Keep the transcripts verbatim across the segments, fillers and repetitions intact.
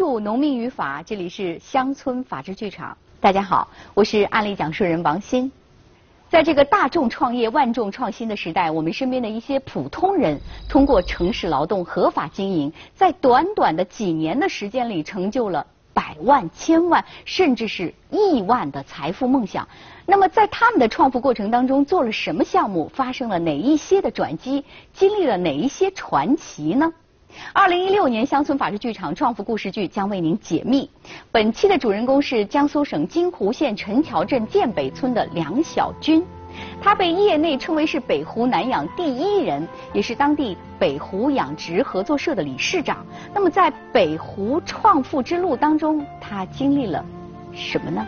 注农民语法，这里是乡村法治剧场。大家好，我是案例讲述人王鑫。在这个大众创业、万众创新的时代，我们身边的一些普通人，通过城市劳动合法经营，在短短的几年的时间里，成就了百万、千万，甚至是亿万的财富梦想。那么，在他们的创富过程当中，做了什么项目？发生了哪一些的转机？经历了哪一些传奇呢？二零一六年乡村法治剧场创富故事剧将为您解密。本期的主人公是江苏省金湖县陈桥镇建北村的梁小军，他被业内称为是北湖南养第一人，也是当地北湖养殖合作社的理事长。那么在北湖创富之路当中，他经历了什么呢？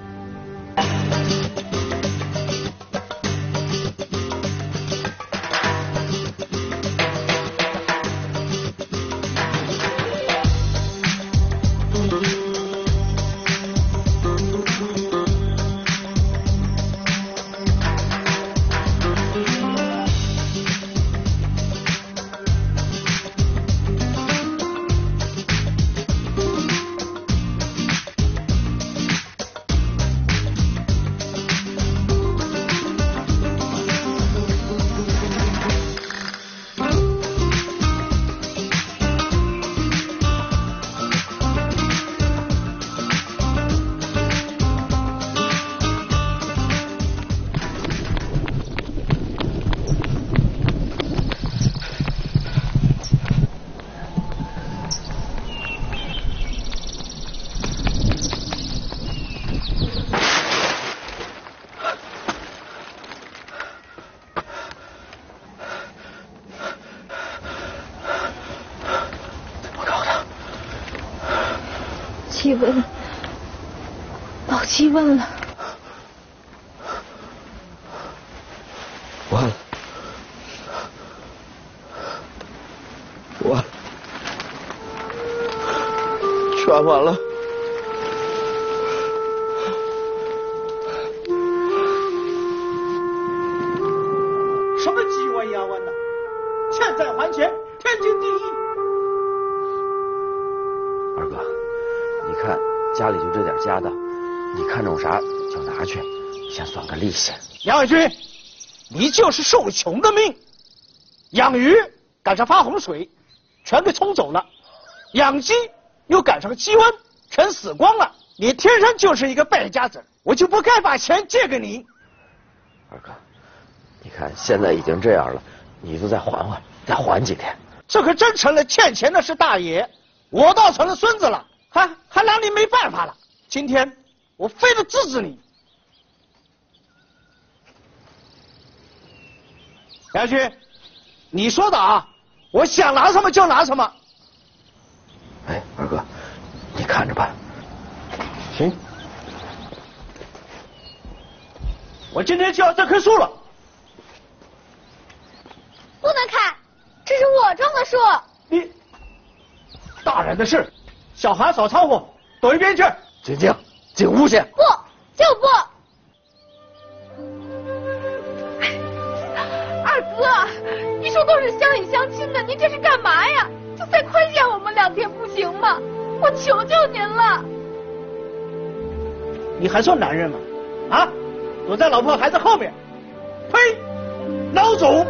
气温，到气温了。 完了，完了，全完了。 什么几万压万的，欠债还钱，天经地义。 二哥，你看家里就这点家当，你看中啥就拿去，先算个利息。 杨小军，你就是受了穷的命，养鱼赶上发洪水，全给冲走了；养鸡又赶上鸡瘟，全死光了。你天生就是一个败家子，我就不该把钱借给你。 二哥，你看现在已经这样了，你就再缓缓，再缓几天。 这可真成了欠钱的是大爷，我倒成了孙子了，还还拿你没办法了。今天我非得治治你。杨军，你说的啊，我想拿什么就拿什么。 哎，二哥，你看着办。 行，我今天就要这棵树了。 不能砍，这是我种的树。 你，大人的事，小孩少掺和，躲一边去。 静静，进屋去。 不，就不。二哥，一说都是乡里乡亲的，您这是干嘛呀？就再宽限我们两天不行吗？我求求您了。 你还算男人吗？啊，躲在老婆孩子后面，呸，孬种！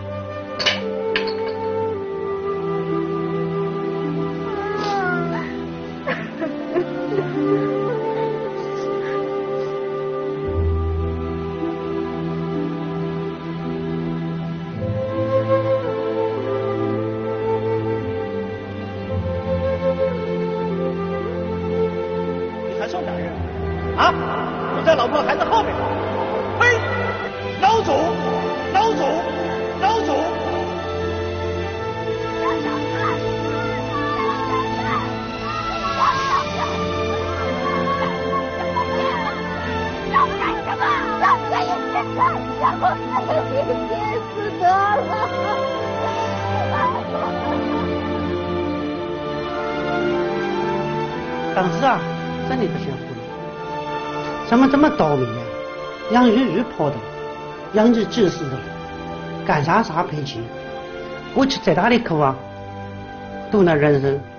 当时啊，真的不想活了，怎么这么倒霉呢？养鱼鱼跑的，养鸡鸡死的，干啥啥赔钱。我吃再大的苦啊，赌那人生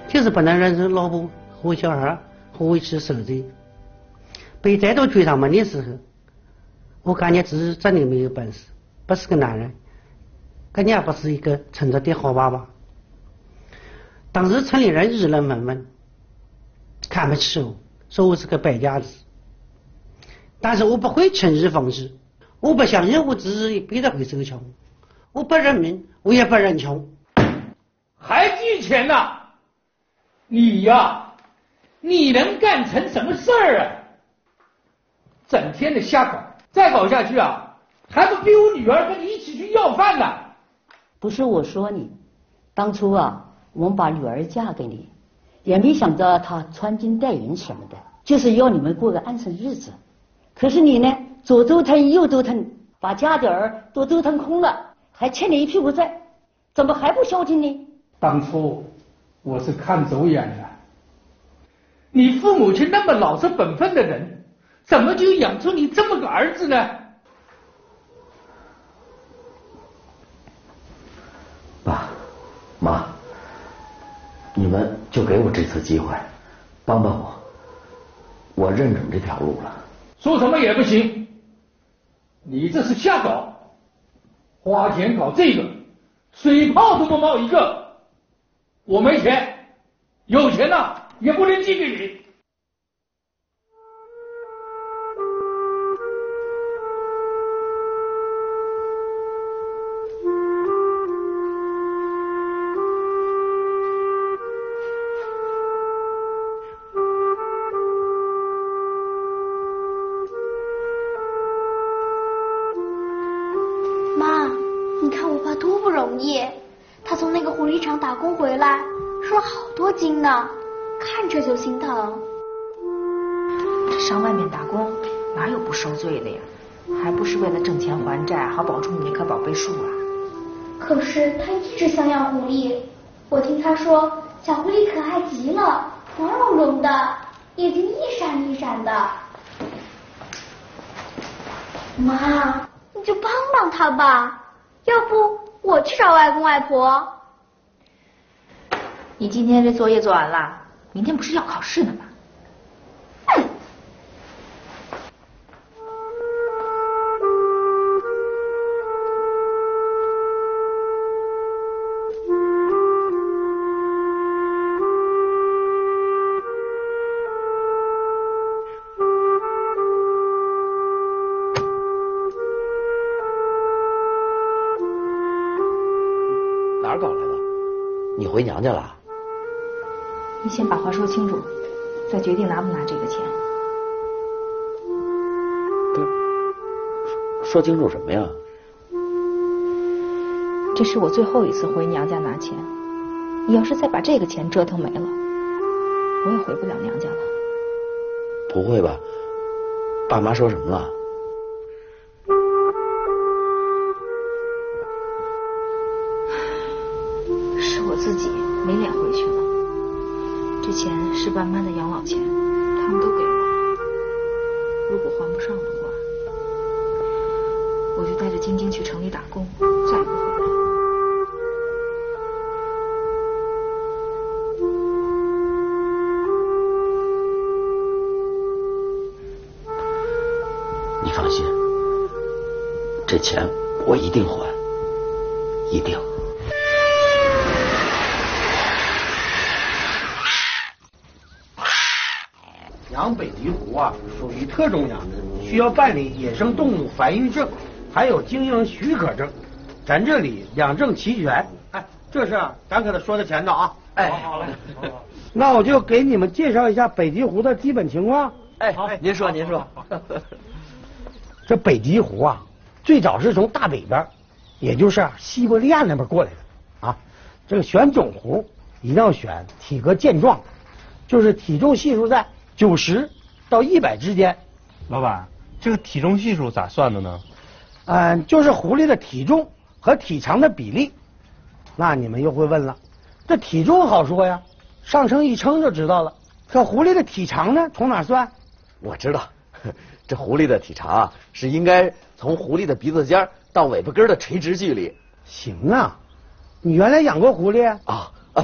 就是不能忍受老婆和小孩和维持生计。被带到剧场门的时候，我感觉自己真的没有本事，不是个男人，更加不是一个称职的好爸爸。当时村里人议论纷纷，看不起我，说我是个败家子。但是我不会轻易放弃，我不相信我自己一辈子会受穷，我不认命，我也不认穷。 还记钱呢？你呀，你能干成什么事儿啊？整天的瞎搞，再搞下去啊，还不逼我女儿跟你一起去要饭呢？ 不是我说你，当初啊，我们把女儿嫁给你，也没想着她穿金戴银什么的，就是要你们过个安生日子。可是你呢，左折腾右折腾，把家底儿都折腾空了，还欠你一屁股债，怎么还不消停呢？ 当初我是看走眼了，你父母亲那么老实本分的人，怎么就养出你这么个儿子呢？ 爸妈，你们就给我这次机会，帮帮我，我认准这条路了。 说什么也不行，你这是瞎搞，花钱搞这个，水泡都不冒一个。我没钱，有钱了也不能寄给你。 妈，你看我爸多不容易，他从那个狐狸场打工回来，输了好多斤呢，看着就心疼。 这上外面打工哪有不受罪的呀？还不是为了挣钱还债，好保住你那棵宝贝树啊。 可是他一直想养狐狸，我听他说小狐狸可爱极了，黄茸茸的，眼睛一闪一闪的。妈，你就帮帮他吧，要不我去找外公外婆。 你今天这作业做完了，明天不是要考试呢吗？ 哼！ 哪儿搞来的？你回娘家了？ 你先把话说清楚，再决定拿不拿这个钱。 不是，说清楚什么呀？ 这是我最后一次回娘家拿钱，你要是再把这个钱折腾没了，我也回不了娘家了。 不会吧？爸妈说什么了？ 是我自己没脸回去了。这钱是爸妈的养老钱，他们都给我了。如果还不上的话，我就带着晶晶去城里打工，再也不回来。 你放心，这钱我一定还，一定。 养北极狐啊，属于特种养殖，需要办理野生动物繁育证，还有经营许可证。咱这里两证齐全。哎，这事啊，咱可得说在前头啊。哎，好嘞。那我就给你们介绍一下北极狐的基本情况。 哎，好，您说您说。 这北极狐啊，最早是从大北边，也就是啊西伯利亚那边过来的啊。这个选种狐一定要选体格健壮，就是体重系数在九十到一百之间。 老板，这个体重系数咋算的呢？ 嗯，就是狐狸的体重和体长的比例。那你们又会问了，这体重好说呀，上称一称就知道了。可狐狸的体长呢，从哪算？ 我知道，这狐狸的体长啊，是应该从狐狸的鼻子尖到尾巴根的垂直距离。 行啊，你原来养过狐狸啊？啊，不是，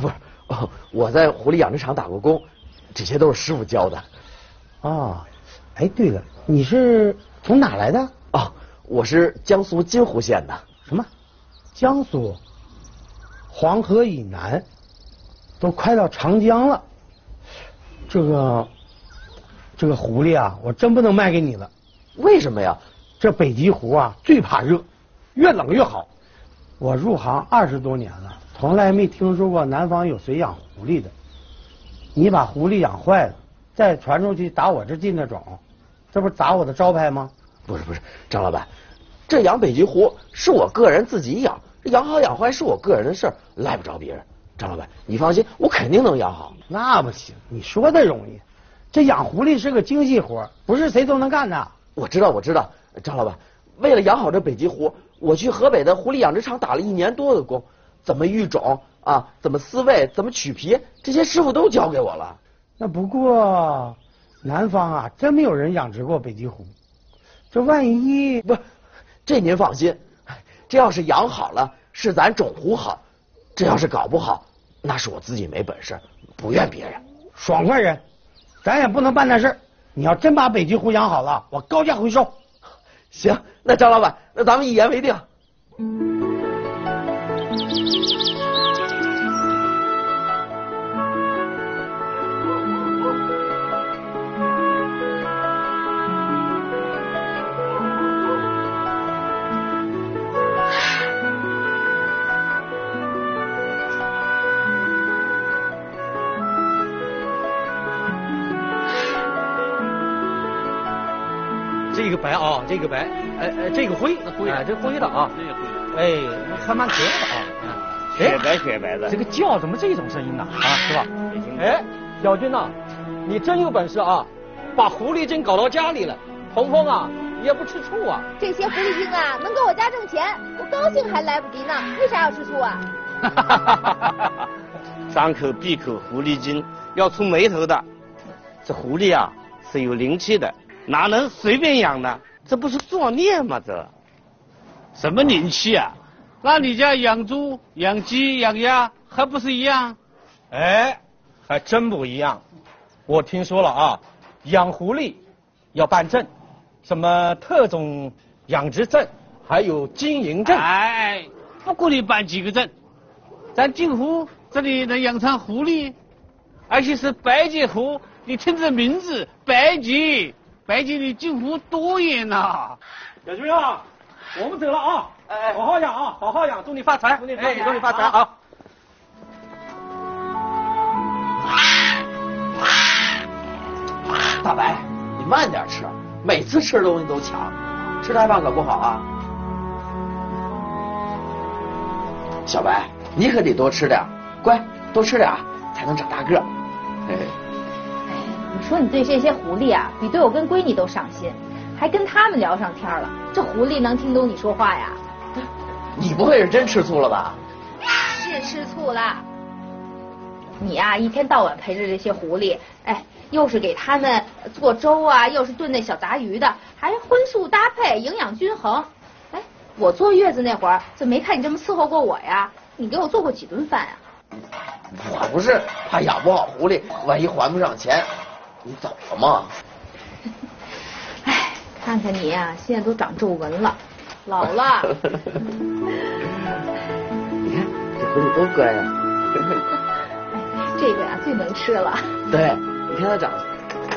哦，我在狐狸养殖场打过工，这些都是师傅教的。 哦，哎，对了，你是从哪来的？ 哦，我是江苏金湖县的。 什么？江苏？黄河以南，都快到长江了。这个，这个狐狸啊，我真不能卖给你了。 为什么呀？ 这北极狐啊，最怕热，越冷越好。我入行二十多年了，从来没听说过南方有谁养狐狸的。你把狐狸养坏了，再传出去打我这进的种，这不是砸我的招牌吗？ 不是不是，张老板，这养北极狐是我个人自己养，养好养坏是我个人的事儿，赖不着别人。张老板，你放心，我肯定能养好。 那不行，你说的容易，这养狐狸是个精细活，不是谁都能干的。 我知道，我知道，张老板，为了养好这北极狐，我去河北的狐狸养殖场打了一年多的工，怎么育种啊，怎么饲喂，怎么取皮，这些师傅都教给我了。 那不过南方啊，真没有人养殖过北极狐。这万一不，这您放心，这要是养好了，是咱种狐好；这要是搞不好，那是我自己没本事，不怨别人。 爽快人，咱也不能办那事儿。你要真把北极狐养好了，我高价回收。 行，那张老板，那咱们一言为定。 这个白啊，这个白，哎哎，这个灰，灰啊，这灰的啊，这个灰，哎，还蛮可爱的啊， 雪白雪白的。 这个叫怎么这种声音呢？啊，是吧？哎，小军呐，你真有本事啊，把狐狸精搞到家里了，鹏鹏啊也不吃醋啊。 这些狐狸精啊，能给我家挣钱，我高兴还来不及呢，为啥要吃醋啊？ 张口闭口狐狸精，要出眉头的。这狐狸啊是有灵气的。哪能随便养呢？这不是作孽吗？这什么灵气啊？那你家养猪、养鸡、养鸭还不是一样？ 哎，还真不一样。我听说了啊，养狐狸要办证，什么特种养殖证，还有经营证。 哎，不管你办几个证，咱金湖这里能养成狐狸，而且是白极狐。你听这名字，白极。白吉你金湖多远呐！ 小军啊，我们走了啊！哎，好好养啊，好好养，祝你发财，祝你发财，祝你发财啊！ 大白，你慢点吃，每次吃的东西都抢，吃太慢可不好啊！小白，你可得多吃点，乖，多吃点才能长大个。哎。 你说你对这些狐狸啊，比对我跟闺女都上心，还跟他们聊上天了。这狐狸能听懂你说话呀？ 你不会是真吃醋了吧？ 是吃醋了。你呀、啊，一天到晚陪着这些狐狸，哎，又是给他们做粥啊，又是炖那小杂鱼的，还荤素搭配，营养均衡。哎，我坐月子那会儿，怎么没看你这么伺候过我呀？你给我做过几顿饭呀？ 我不是怕养不好狐狸，万一还不上钱。你走了吗？ 哎，看看你呀、啊，现在都长皱纹了，老了。 你看这狐狸多乖啊！ 哎，这个呀、啊、最能吃了。 对，你看它长得。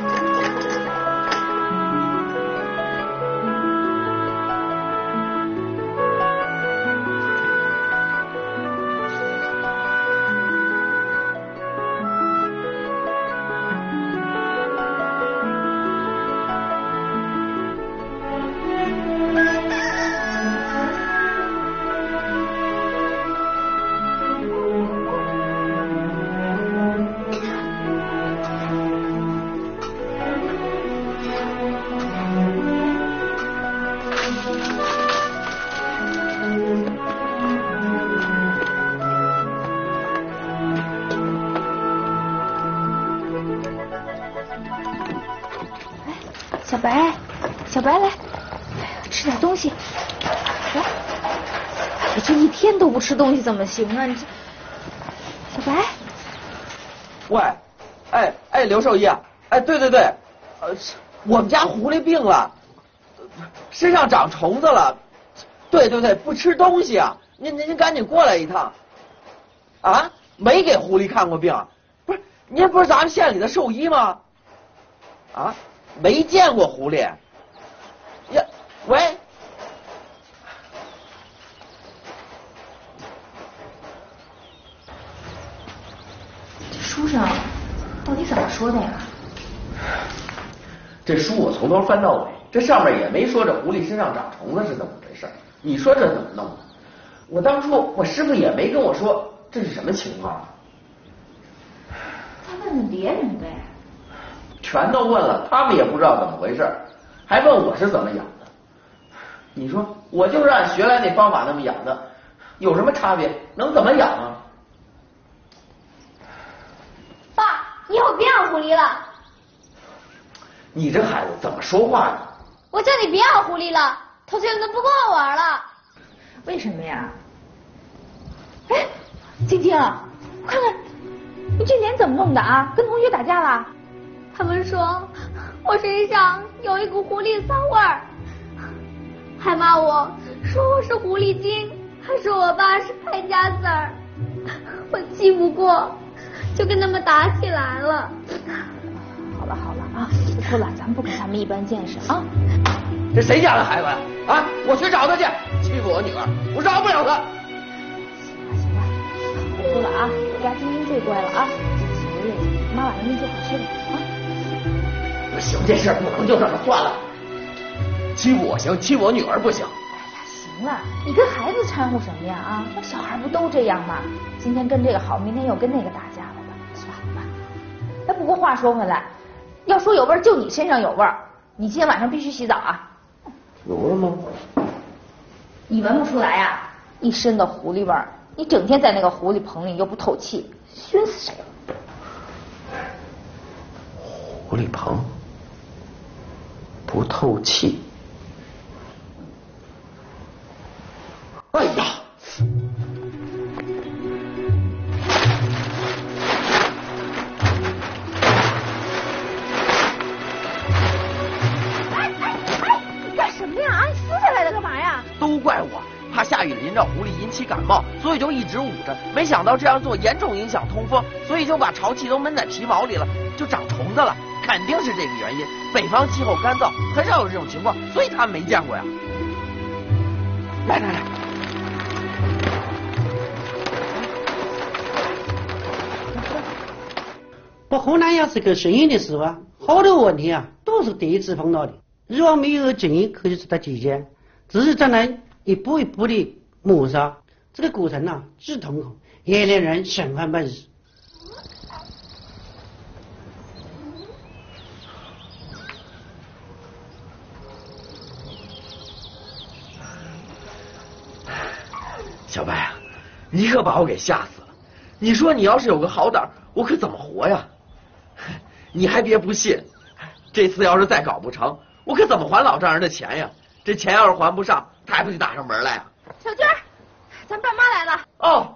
小白，小白来，吃点东西。来，你这一天都不吃东西怎么行啊？你这，小白， 喂，哎哎，刘兽医啊，哎，对对对，呃，我们家狐狸病了，身上长虫子了，对对对，不吃东西啊，您您您赶紧过来一趟。啊，没给狐狸看过病，不是您不是咱们县里的兽医吗？啊，没见过狐狸。呀，喂。 书上到底怎么说的呀？ 这书我从头翻到尾，这上面也没说这狐狸身上长虫子是怎么回事，你说这怎么弄的？我当初我师傅也没跟我说这是什么情况。 再问问别人呗。 全都问了，他们也不知道怎么回事，还问我是怎么养的。你说我就是按学来那方法那么养的，有什么差别？能怎么养啊？ 爸，以后别养狐狸了。 你这孩子怎么说话呀？ 我叫你别养狐狸了，同学们都不跟我玩了。 为什么呀？哎，晶晶，我看看你这脸怎么弄的啊？跟同学打架了？ 他们说我身上有一股狐狸骚味儿，还骂我说我是狐狸精，还说我爸是败家子儿。我气不过，就跟他们打起来了。 好了好了啊，不哭了，咱们不跟他们一般见识啊。 这谁家的孩子呀？啊，我去找他去，欺负我女儿，我饶不了他。 行了行了，不哭了啊，我家晶晶最乖了啊，几个月妈晚上给你做好吃的啊。 不行，这事儿不能就这么算了。欺负我行，欺负我女儿不行。 哎呀，行了，你跟孩子掺和什么呀啊？那小孩不都这样吗？今天跟这个好，明天又跟那个打架了吧？算了吧。哎，不过话说回来，要说有味儿，就你身上有味儿。你今天晚上必须洗澡啊。 有味吗？ 你闻不出来呀、啊？一身的狐狸味儿，你整天在那个狐狸棚里又不透气，熏死谁了？ 狐狸棚不透气。哎呀！ 哎哎哎！你干什么呀？啊，你撕下来的干嘛呀？ 都怪我，怕下雨淋着狐狸引起感冒，所以就一直捂着。没想到这样做严重影响通风，所以就把潮气都闷在皮毛里了，就长虫子了。肯定是这个原因。北方气候干燥，很少有这种情况，所以他们没见过呀。来来来。 不，湖南要是个生意的时候啊，好多问题啊都是第一次碰到的。如果没有经验，可以是他提前，只是在那一步一步的磨砂，这个过程啊既痛苦也令人兴奋不已。 小白啊，你可把我给吓死了！你说你要是有个好胆，我可怎么活呀？你还别不信，这次要是再搞不成，我可怎么还老丈人的钱呀？这钱要是还不上，他还不得打上门来呀？ 小娟儿，咱爸妈来了。 哦。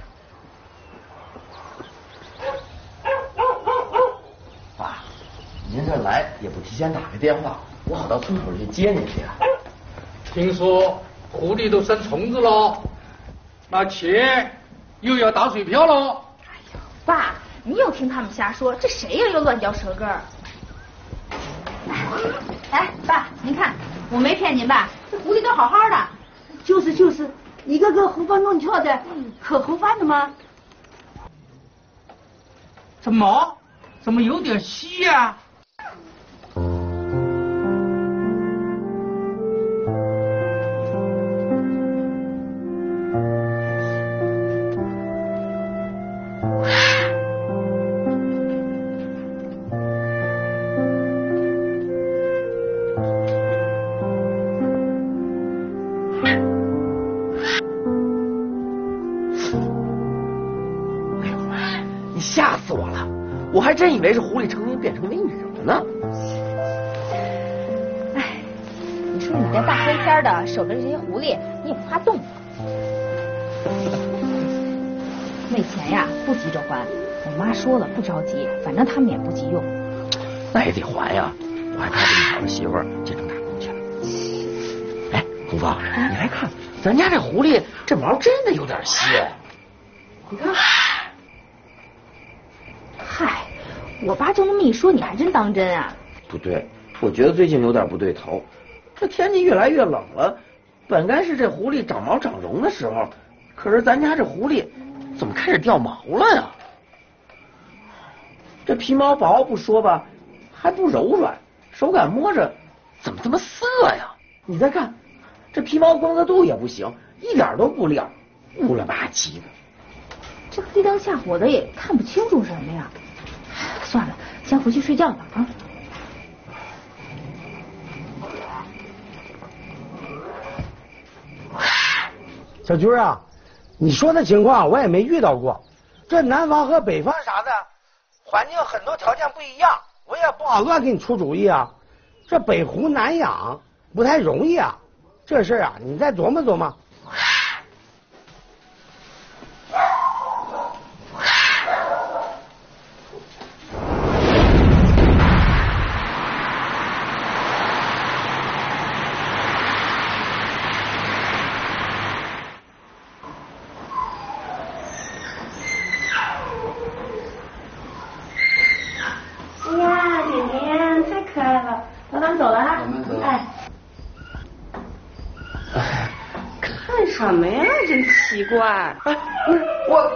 爸，您这来也不提前打个电话，我好到村口去接您去啊。 听说狐狸都生虫子了，那钱又要打水漂了。 哎呦，爸，你又听他们瞎说，这谁呀又乱嚼舌根儿？哎，爸，您看，我没骗您吧？这狐狸都好好的。 就是就是，一个个胡蹦乱跳的，可胡饭的吗？ 怎么？怎么有点稀呀、啊？ 吓死我了！我还真以为是狐狸成精变成美女了呢。 哎，你说你这大黑天的守着这些狐狸，你也不怕冻？那钱呀，不急着还， 我妈说了不着急，反正他们也不急用。 那也得还呀，我还怕这么好的媳妇儿进城打工去了。哎，红芳，你来看，咱家这狐狸这毛真的有点稀。你看。 嗨，我爸就那么一说，你还真当真啊？ 不对，我觉得最近有点不对头。这天气越来越冷了，本该是这狐狸长毛长绒的时候，可是咱家这狐狸怎么开始掉毛了呀？这皮毛薄不说吧，还不柔软，手感摸着怎么这么涩呀？你再看，这皮毛光泽度也不行，一点都不亮，乌了吧唧的。 这黑灯瞎火的也看不清楚什么呀。算了，先回去睡觉吧啊。 小军啊，你说的情况我也没遇到过，这南方和北方啥的环境很多条件不一样，我也不好乱给你出主意啊。这北狐难养，不太容易啊，这事儿啊你再琢磨琢磨。 什么呀，真奇怪！ 哎，我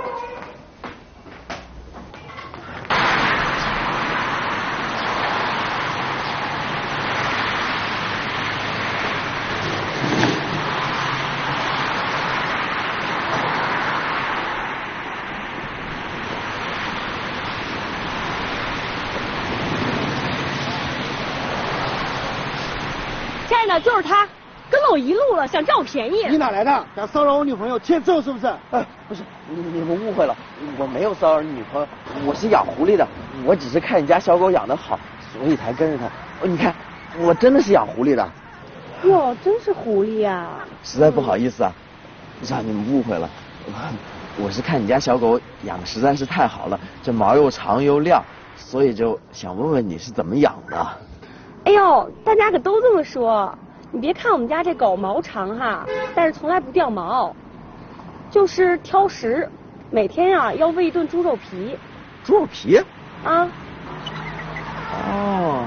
亲爱的，就是他。跟了我一路了，想占我便宜。 你哪来的？想骚扰我女朋友欠揍是不是？ 哎，不是，你你们误会了，我没有骚扰你女朋友，我是养狐狸的，我只是看你家小狗养得好，所以才跟着它。哦，你看，我真的是养狐狸的。 哟，真是狐狸啊！ 实在不好意思啊，让你们误会了，我是看你家小狗养的实在是太好了，这毛又长又亮，所以就想问问你是怎么养的。 哎呦，大家可都这么说。你别看我们家这狗毛长哈，但是从来不掉毛，就是挑食，每天啊要喂一顿猪肉皮。 猪肉皮？ 啊。 哦。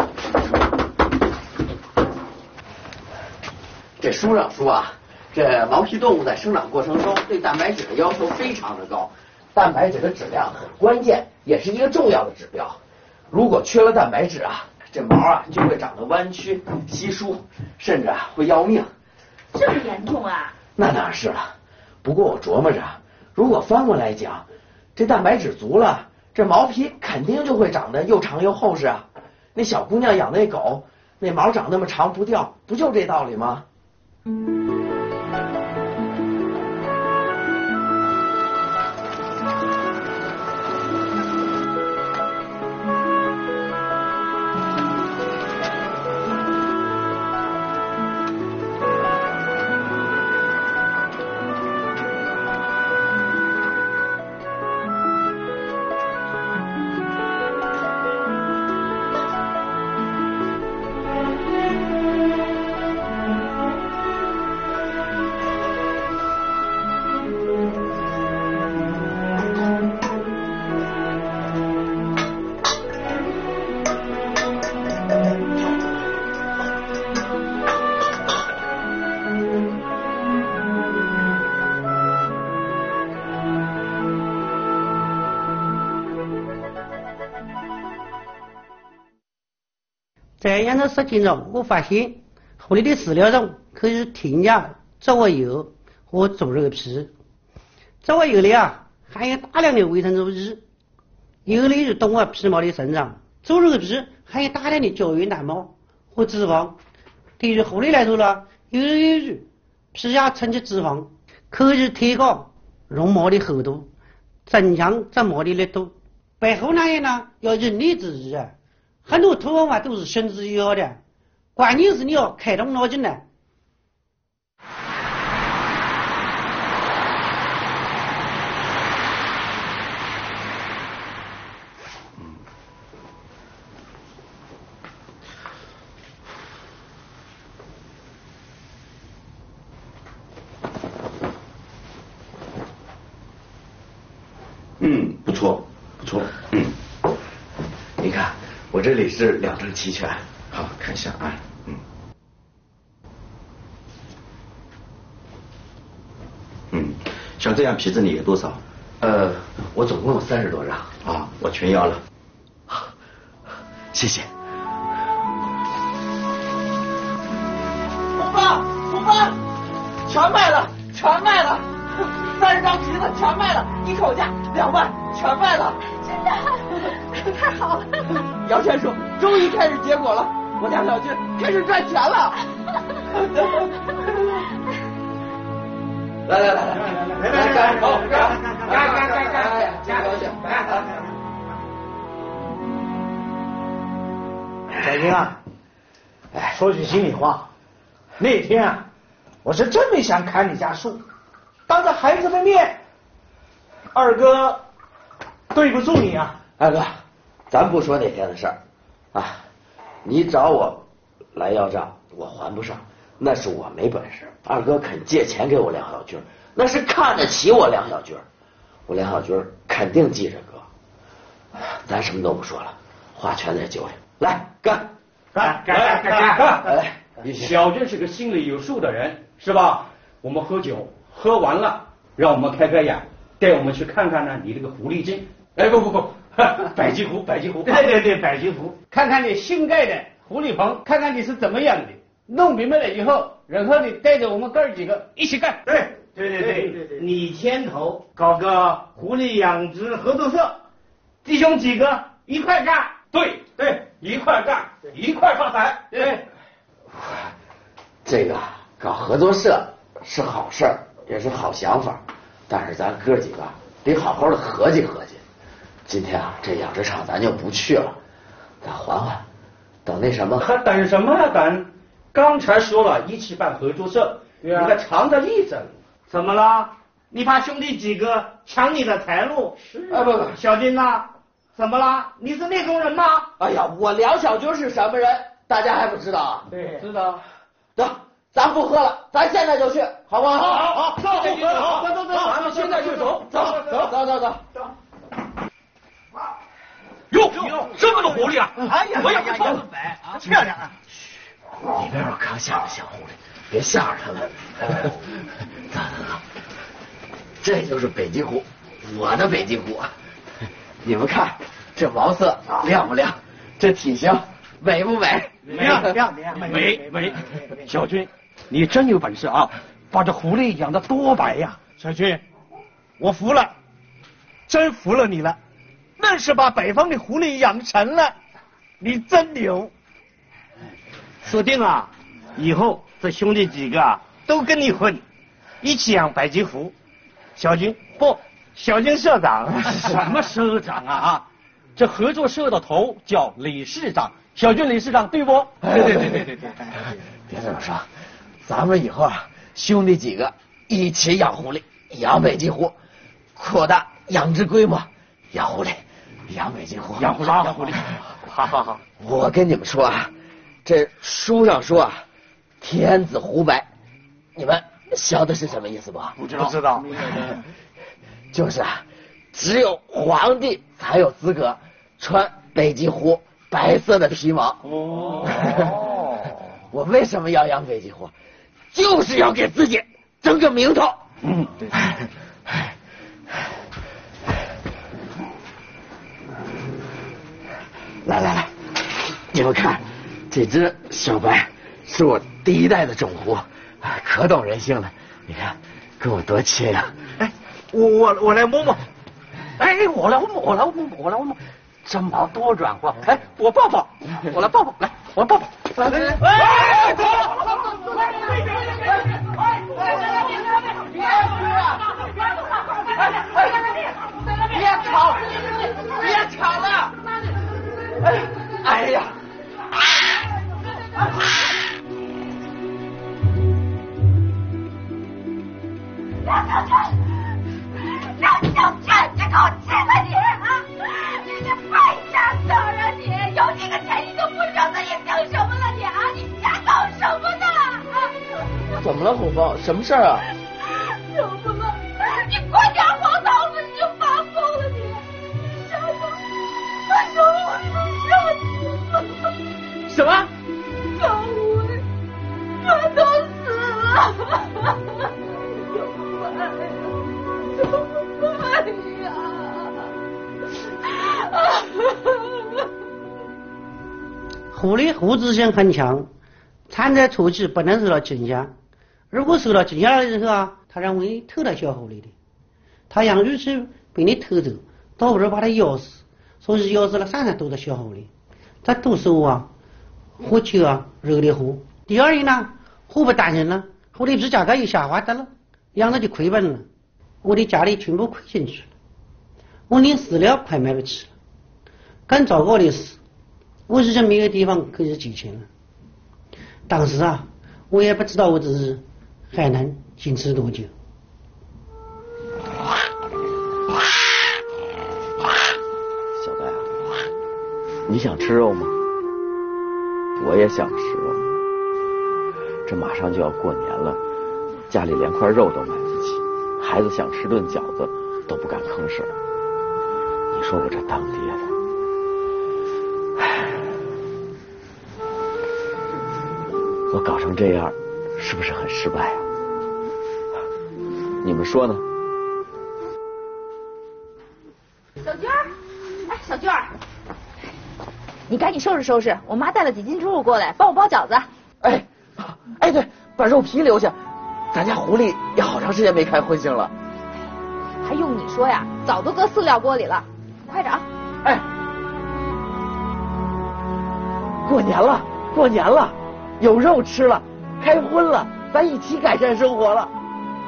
这书上说啊，这毛皮动物在生长过程中对蛋白质的要求非常的高，蛋白质的质量很关键，也是一个重要的指标。如果缺了蛋白质啊，这毛啊就会长得弯曲、稀疏，甚至啊会要命。 这么严重啊？ 那当然是了。不过我琢磨着，如果翻过来讲，这蛋白质足了，这毛皮肯定就会长得又长又厚实啊。那小姑娘养那狗，那毛长那么长不掉，不就这道理吗？ 在养的实践中，我发现狐狸的饲料中可以添加植物油和猪肉皮。植物油里啊含有大量的维生素 E， 有利于动物皮毛的生长；猪肉皮含有大量的胶原蛋白和脂肪，对于狐狸来说呢，有利于皮下沉积脂肪，可以提高绒毛的厚度，增强织毛的力度。白狐那样呢，要人力之余啊。很多土方法都是行之有效的，关键是你要开动脑筋的。 这里是两证齐全。好，看一下啊，嗯，嗯，像这样皮子你有多少？ 呃，我总共有三十多张啊，我全要了。谢谢。 红包，红包，全卖了，全卖了，三十张皮子全卖了，一口价两万，全卖了。 真的，太好了！ 姚全叔终于开始结果了，我家小军开始赚钱了。来来来来来来来来，干干干干干干干，加油去！ 小军啊，哎，说句心里话，那天啊，我是真没想砍你家树，当着孩子的面，二哥对不住你啊。 二哥，咱不说那天的事儿啊，你找我来要账，我还不上，那是我没本事。二哥肯借钱给我梁小军，那是看得起我梁小军，我梁小军肯定记着哥。咱什么都不说了，话全在酒里。来干干干干干！来，小军是个心里有数的人，是吧？我们喝酒，喝完了，让我们开开眼，带我们去看看呢，你这个狐狸精。哎，不不不，百吉湖，百吉湖。 对对对，百吉湖，看看你新盖的狐狸棚，看看你是怎么样的。弄明白了以后，然后你带着我们哥儿几个一起干。对对对对对对，你牵头搞个狐狸养殖合作社，弟兄几个一块干。 对对，一块干，一块发财。 对， 这个搞合作社是好事儿，也是好想法，但是咱哥几个得好好的合计合计。今天啊，这养殖场咱就不去了，咱缓缓，等那什么。 还等什么呀？等！刚才说了一起办合作社，你个藏着掖着， 怎么了？你怕兄弟几个抢你的财路？ 是啊，不不， 小军呐，怎么了？你是那种人吗？ 哎呀，我梁小军是什么人，大家还不知道啊？ 对，知道。 走，咱不喝了，咱现在就去，好不好？ 好好好，走走走走走，咱们现在就走，走走走走走。 哟哟，这么多狐狸啊！ 哎呀， 我也不错， 啊，漂亮啊！ 里边有刚下的小狐狸，别吓着他们。走走走，这就是北极狐，我的北极狐。你们看这毛色亮不亮？这体型美不美？ 亮亮亮， 美美。小军，你真有本事啊！把这狐狸养得多白呀！ 小军，我服了，真服了你了。愣是把北方的狐狸养成了，你真牛！ 说定了，以后这兄弟几个啊都跟你混，一起养百吉湖。小军不，小军社长。 什么社长啊啊！这合作社的头叫理事长，小军理事长对不？ 对对对对对对。别这么说，咱们以后啊，兄弟几个一起养狐狸，养北极狐，扩大养殖规模，养狐狸。养北极狐， 养狐狸，养狐狸， 好好好！我跟你们说啊，这书上说啊，天子狐白，你们晓得是什么意思不？ 不知道， 不知道。 就是啊，只有皇帝才有资格穿北极狐白色的皮毛。 哦， 我为什么要养北极狐？就是要给自己争个名头。 嗯，对。 来来来，你们看，这只小白是我第一代的种狐，可懂人性了。你看，跟我多亲呀！ 哎，我我我来摸摸。哎，我来摸，我来摸，我来摸，这毛多软和。哎，我抱抱，我来抱抱，来，我抱抱。来来来，哎，走！ 别吵！别吵了！哎，哎呀！ 梁小春，梁小春，你给我起来你啊！你你败家子儿啊你！有这个钱你就不生了，你凭什么了你啊？你瞎搞什么呢？ 怎么了，红芳？什么事儿啊？ 怎么了？你快点黄桃子，你就发疯了你！傻子，他说我是傻子。 狐狸护肢性很强，产在初期不能受到惊吓，如果受到惊吓的时候啊，它认为偷了小狐狸的，它养鱼时被你偷走，倒不如把它咬死，所以咬死了三十多的小狐狸。这都是我啊，虎丘啊，肉的虎。第二呢，虎不担心了，狐狸皮价格又下滑得了，养了就亏本了，我的家里全部亏进去了，我连饲料快买不起了。更糟糕的是，我已经没有地方可以寄钱了。当时啊，我也不知道我自己还能坚持多久。 小白啊，你想吃肉吗？我也想吃肉。这马上就要过年了，家里连块肉都买不起，孩子想吃顿饺子都不敢吭声。你说我这当爹的，唉，我搞成这样，是不是很失败啊？你们说呢？ 小娟儿，哎，小娟儿，你赶紧收拾收拾，我妈带了几斤猪肉过来，帮我包饺子。 哎，哎，对，把肉皮留下，咱家狐狸也好长时间没开荤腥了。 还用你说呀？早都搁饲料锅里了，快点啊！ 哎，过年了，过年了，有肉吃了，开荤了，咱一起改善生活了。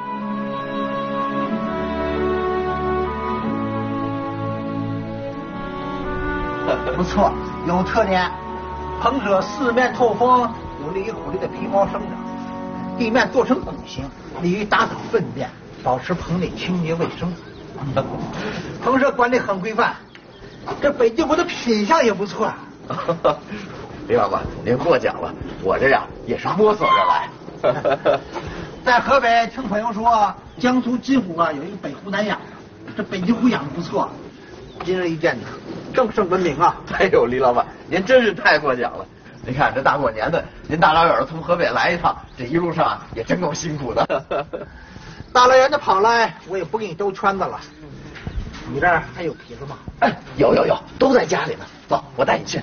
不错，有特点。棚舍四面透风，有利于狐狸的皮毛生长；地面做成拱形，利于打扫粪便，保持棚内清洁卫生。棚舍管理很规范，这北京我的品相也不错。 李老板，您过奖了，我这样也是摸索着来。 在河北听朋友说，江苏金湖啊有一个北湖南养，这北京湖养的不错。今日一见，正盛闻名啊！ 哎呦，李老板，您真是太过奖了。您看这大过年的，您大老远的从河北来一趟，这一路上啊也真够辛苦的。 大老远的跑来，我也不给你兜圈子了。你这儿还有皮子吗？ 哎，有有有，都在家里呢。走，我带你去。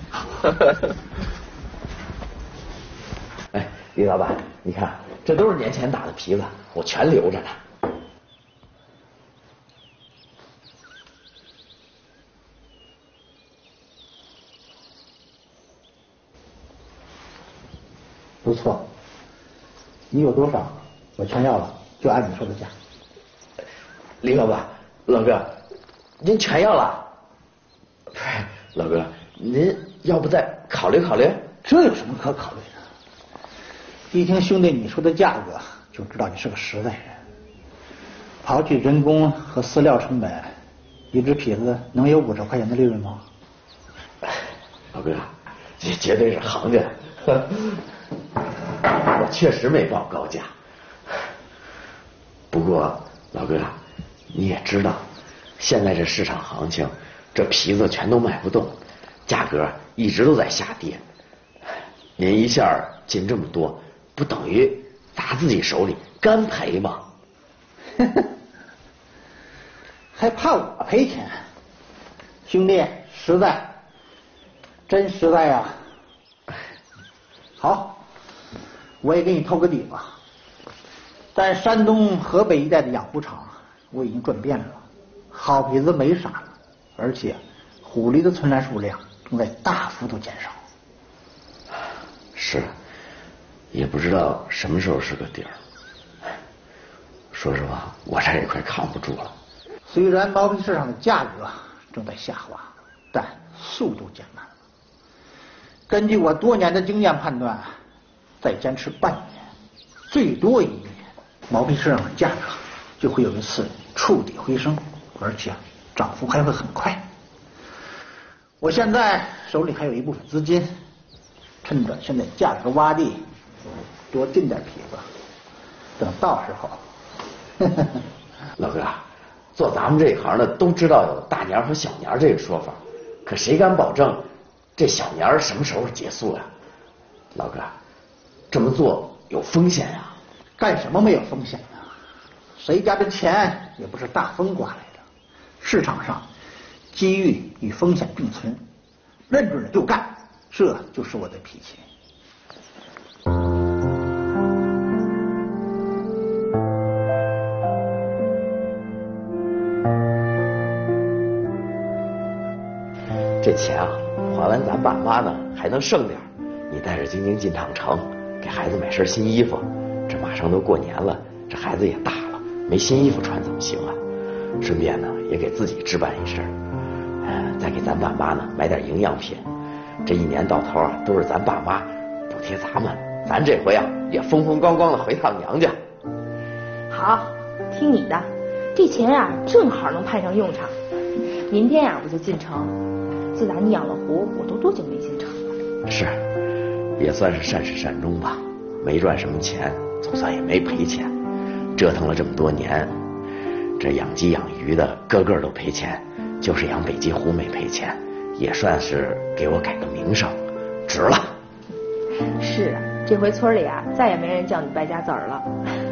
哎，李老板，你看，这都是年前打的皮子，我全留着呢。 不错，你有多少，我全要了，就按你说的价。 李老板，老哥，您全要了？不是，老哥，您要不再考虑考虑？ 这有什么可考虑的？一听兄弟你说的价格，就知道你是个实在人。刨去人工和饲料成本，一只痞子能有五十块钱的利润吗？ 老哥，这绝对是行家。我确实没报高价，不过老哥，你也知道，现在这市场行情，这皮子全都卖不动，价格一直都在下跌。您一下进这么多，不等于砸自己手里干赔吗？ 还怕我赔钱？兄弟，实在，真实在呀！好，我也给你透个底吧。在山东、河北一带的养狐场，我已经转遍了，好皮子没啥了，而且狐狸的存栏数量正在大幅度减少。 是，也不知道什么时候是个底儿。说实话，我这也快扛不住了。 虽然毛皮市场的价格正在下滑，但速度减慢了。根据我多年的经验判断，再坚持半年，最多一年，毛皮市场的价格就会有一次触底回升，而且涨幅还会很快。我现在手里还有一部分资金，趁着现在价格洼地，多进点皮子，等到时候。 老哥，做咱们这一行的都知道有大年和小年这个说法，可谁敢保证这小年什么时候结束呀？老哥，这么做有风险呀。 干什么没有风险呀？谁家的钱也不是大风刮来的。市场上机遇与风险并存，认准了就干， 这就是我的脾气。 这钱啊，还完咱爸妈呢，还能剩点。你带着晶晶进趟城，给孩子买身新衣服。这马上都过年了，这孩子也大了，没新衣服穿怎么行啊？顺便呢，也给自己置办一身。嗯，再给咱爸妈呢买点营养品。这一年到头啊，都是咱爸妈补贴咱们，咱这回啊也风风光光的回趟娘家。 好，听你的，这钱啊正好能派上用场。明天呀、啊、我就进城。自打你养了狐，我都多久没进城了？ 是，也算是善始善终吧。没赚什么钱，总算也没赔钱。折腾了这么多年，这养鸡养鱼的个个都赔钱，就是养北极狐没赔钱，也算是给我改个名声，值了。 是啊，这回村里啊再也没人叫你败家子儿了。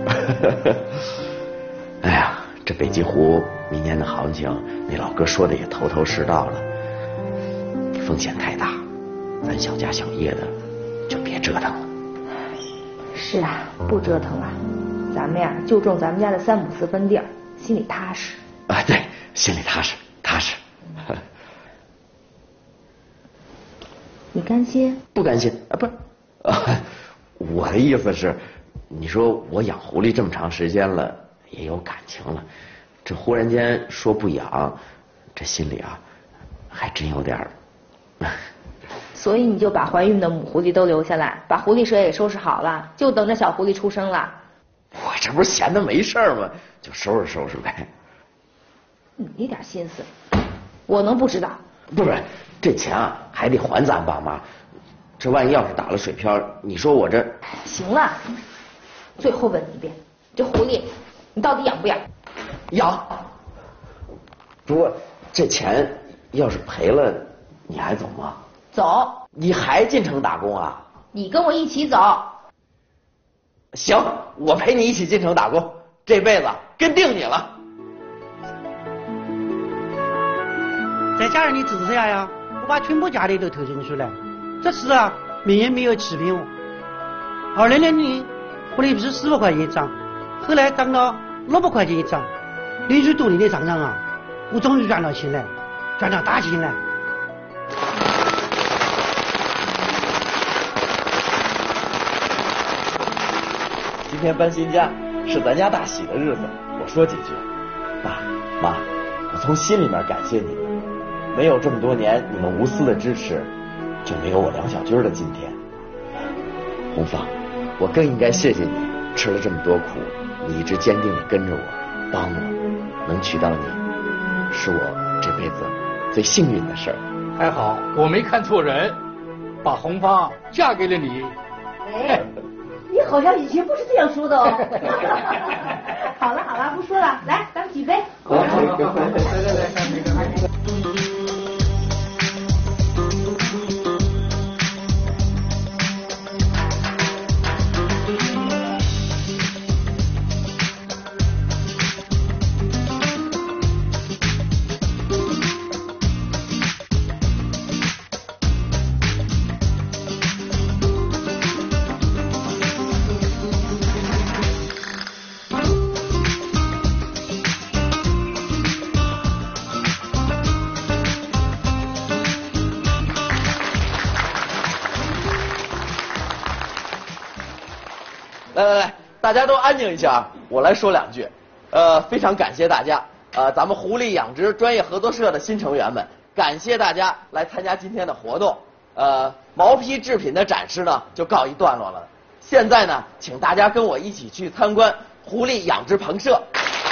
哎呀，这北极狐明年的行情，那老哥说的也头头是道了。风险太大，咱小家小业的就别折腾了。 是啊，不折腾了，咱们呀就种咱们家的三亩四分地儿，心里踏实。 啊，对，心里踏实，踏实。 你甘心？ 不甘心啊，不是，啊，我的意思是，你说我养狐狸这么长时间了，也有感情了，这忽然间说不养，这心里啊，还真有点儿。 所以你就把怀孕的母狐狸都留下来，把狐狸舍也收拾好了，就等着小狐狸出生了。 我这不是闲的没事儿吗？就收拾收拾呗。 你那点心思，我能不知道？ 不是，这钱啊还得还咱爸妈，这万一要是打了水漂，你说我这…… 行了，最后问你一遍，这狐狸你到底养不养？ 养。不过这钱要是赔了，你还走吗？ 走。 你还进城打工啊？ 你跟我一起走。 行，我陪你一起进城打工，这辈子跟定你了。 在家人的支持下呀，我把全部家里都投进去了。这次啊，命运没有欺骗我。二零年年，狐狸皮十五块钱一张，后来涨到六百块钱一张，连续多年的上涨啊，我终于赚到钱了，赚到大钱了。 今天搬新家是咱家大喜的日子，我说几句。爸妈，我从心里面感谢你们，没有这么多年你们无私的支持，就没有我梁小军的今天。红芳，我更应该谢谢你，吃了这么多苦，你一直坚定的跟着我，帮我，能娶到你，是我这辈子最幸运的事儿。 还好我没看错人，把红芳嫁给了你。 哎，你好像以前不是这样说的哦。好了好了，不说了，来，咱们举杯。 好，来来来。来来来，大家都安静一下，我来说两句。呃，非常感谢大家，呃，咱们狐狸养殖专业合作社的新成员们，感谢大家来参加今天的活动。呃，毛坯制品的展示呢就告一段落了。现在呢，请大家跟我一起去参观狐狸养殖棚社。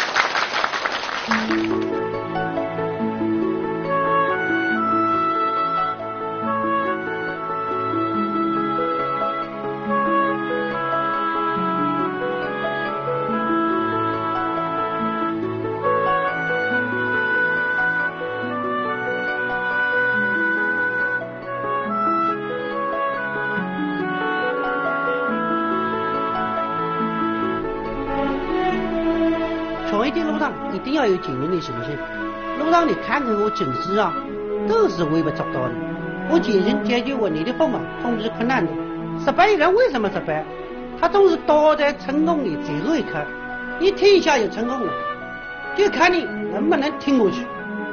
创业的路上一定要有坚定的信心，路上的坎坷和荆棘啊，都是微不足道的。 我节省解决问题的方法总是困难的。失败人为什么失败？他总是倒在成功的最后一刻，一停一下就成功了，就看你能不能挺过去。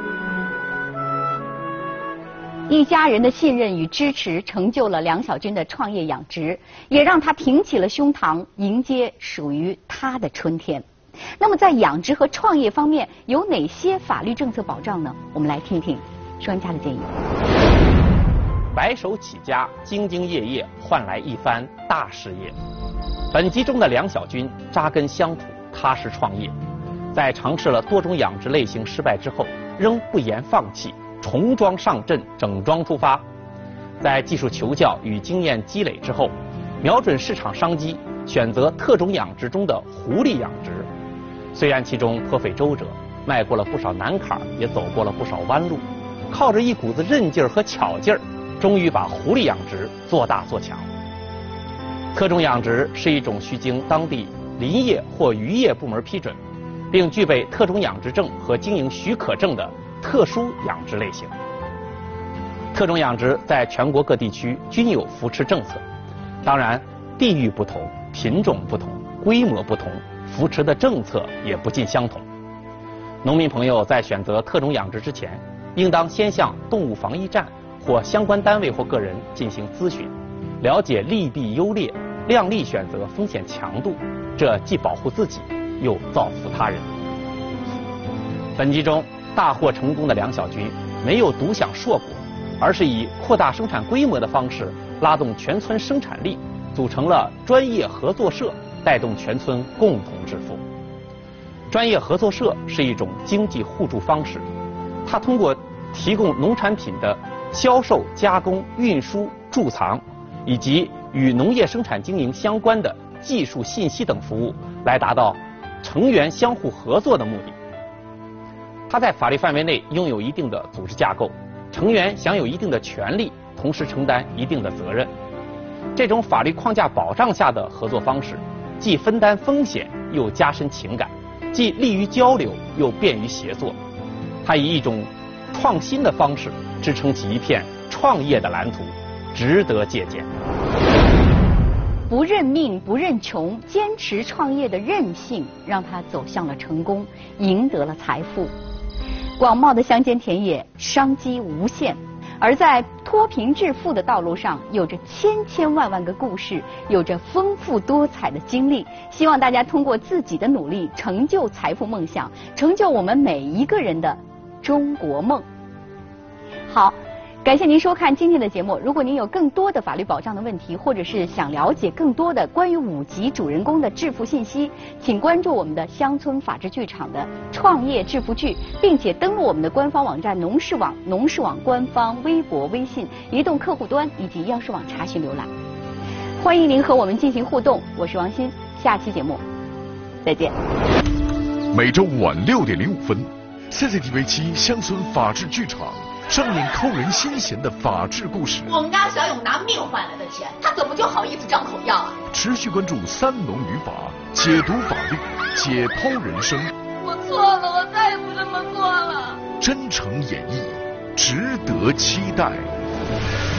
一家人的信任与支持，成就了梁小军的创业养殖，也让他挺起了胸膛，迎接属于他的春天。那么，在养殖和创业方面，有哪些法律政策保障呢？我们来听听专家的建议。 白手起家，兢兢业业，换来一番大事业。本集中的梁小军扎根乡土，踏实创业，在尝试了多种养殖类型失败之后，仍不言放弃，重装上阵，整装出发。在技术求教与经验积累之后，瞄准市场商机，选择特种养殖中的狐狸养殖。虽然其中颇费周折，迈过了不少难坎，也走过了不少弯路，靠着一股子韧劲儿和巧劲儿，终于把狐狸养殖做大做强。特种养殖是一种需经当地林业或渔业部门批准，并具备特种养殖证和经营许可证的特殊养殖类型。特种养殖在全国各地区均有扶持政策，当然地域不同、品种不同、规模不同，扶持的政策也不尽相同。农民朋友在选择特种养殖之前，应当先向动物防疫站或相关单位或个人进行咨询，了解利弊优劣，量力选择风险强度，这既保护自己，又造福他人。本集中大获成功的梁小军没有独享硕果，而是以扩大生产规模的方式拉动全村生产力，组成了专业合作社，带动全村共同致富。专业合作社是一种经济互助方式，它通过提供农产品的销售、加工、运输、贮藏，以及与农业生产经营相关的技术信息等服务，来达到成员相互合作的目的。它在法律范围内拥有一定的组织架构，成员享有一定的权利，同时承担一定的责任。这种法律框架保障下的合作方式，既分担风险，又加深情感，既利于交流，又便于协作。它以一种创新的方式支撑起一片创业的蓝图，值得借鉴。 不认命，不认穷，坚持创业的韧性，让他走向了成功，赢得了财富。广袤的乡间田野，商机无限，而在脱贫致富的道路上，有着千千万万个故事，有着丰富多彩的经历。希望大家通过自己的努力，成就财富梦想，成就我们每一个人的中国梦。好，感谢您收看今天的节目。如果您有更多的法律保障的问题，或者是想了解更多的关于五级主人公的致富信息，请关注我们的乡村法制剧场的创业致富剧，并且登录我们的官方网站农事网、农事网官方微博、微信、移动客户端以及央视网查询浏览。欢迎您和我们进行互动，我是王鑫，下期节目再见。 每周五晚六点零五分 ，C C T V 七乡村法制剧场。上演扣人心弦的法治故事。 我们家小勇拿命换来的钱，他怎么就好意思张口要啊？ 持续关注三农语法，解读法律，解剖人生。 我错了，我再也不这么做了。 真诚演绎，值得期待。